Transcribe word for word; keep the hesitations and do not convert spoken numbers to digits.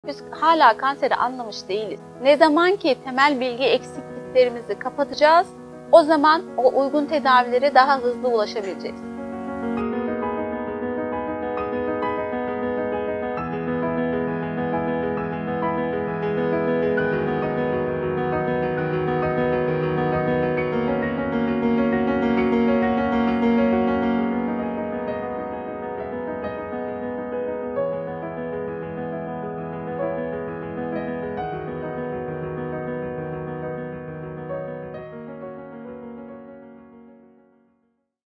Biz hala kanseri anlamış değiliz. Ne zaman ki temel bilgi eksikliklerimizi kapatacağız, o zaman o uygun tedavilere daha hızlı ulaşabileceğiz.